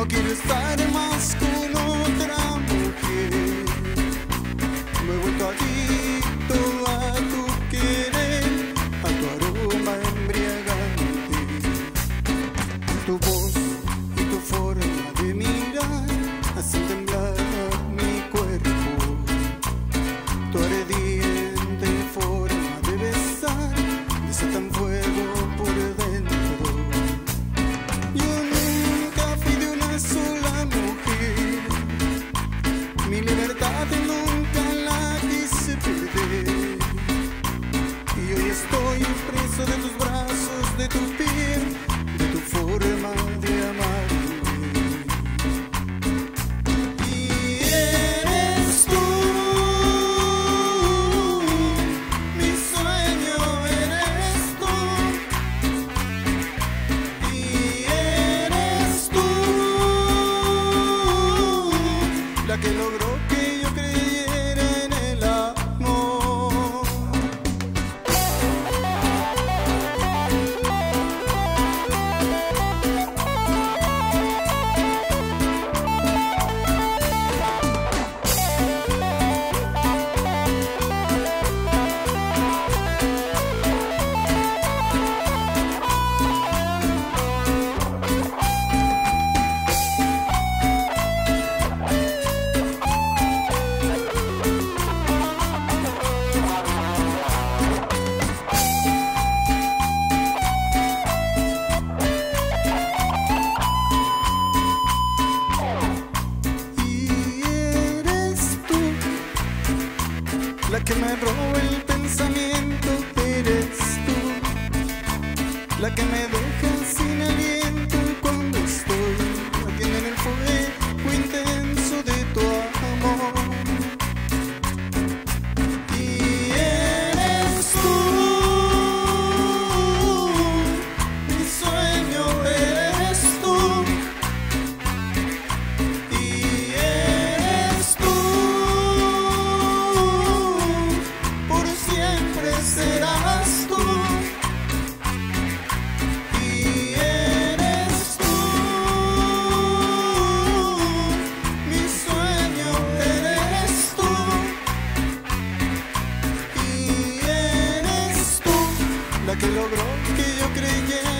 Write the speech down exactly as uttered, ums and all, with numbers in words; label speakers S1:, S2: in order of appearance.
S1: No quiero estar más con otra mujer. Me he vuelto adicto a tu querer, a tu aroma embriagante. Tu voz y tu forma de mirar hacen temblar mi cuerpo. Tu ardiente forma de besar desatan fuego por dentro. Yo nunca fui de una sola mujer, mi libertad nunca la quise perder. Y hoy estoy preso de tus brazos, de tu piel, de tu forma de amarme. Y eres tú, mi sueño eres tú. Y eres tú, la que logró que yo creyera en el amor. Y eres tú, la que me roba el pensamiento. Eres tú, la que me deja sin aliento cuando estoy aquí en el fuego intenso de tu amor. Y eres tú, mi sueño eres tú. Y eres tú, por siempre serás tú. Y eres tú, mi sueño eres tú. Y eres tú, la que logró que yo creyera